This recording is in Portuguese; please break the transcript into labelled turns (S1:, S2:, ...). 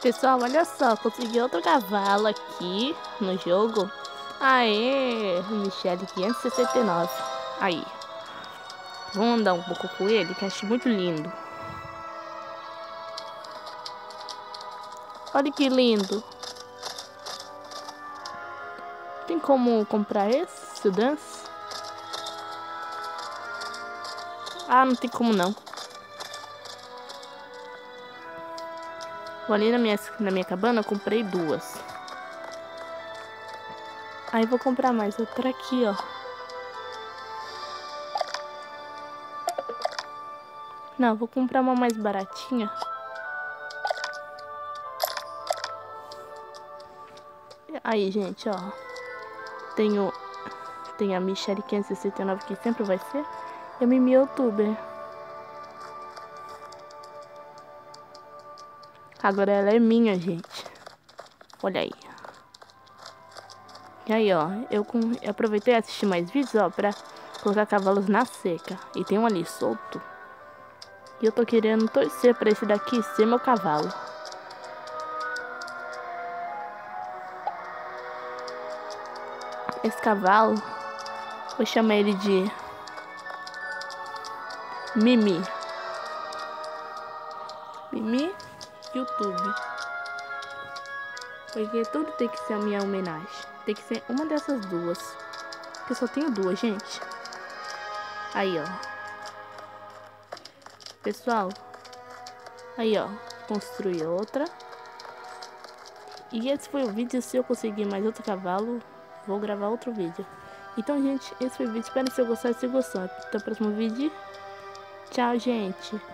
S1: Pessoal, olha só, consegui outro cavalo aqui no jogo. Aê, Michele 569. Aí, vamos andar um pouco com ele, que eu acho muito lindo. Olha que lindo. Tem como comprar esse, Sudans? Ah, não tem como não. Vou ali na minha cabana, eu comprei duas. Aí vou comprar mais outra aqui, ó. Não, vou comprar uma mais baratinha. Aí, gente, ó. Tem a Michele 569 que sempre vai ser. E a Mimi Youtuber. Agora ela é minha, gente. Olha aí. E aí, ó. Eu aproveitei e assisti mais vídeos, ó, pra colocar cavalos na seca. E tem um ali solto. E eu tô querendo torcer pra esse daqui ser meu cavalo. Esse cavalo, vou chamar ele de Mimi. Mimi YouTube. Porque tudo tem que ser a minha homenagem. Tem que ser uma dessas duas. Porque eu só tenho duas, gente. Aí, ó. Pessoal. Aí, ó. Construí outra. E esse foi o vídeo. Se eu conseguir mais outro cavalo, vou gravar outro vídeo. Então, gente, esse foi o vídeo. Espero que você gostou. Se gostou, até o próximo vídeo. Tchau, gente.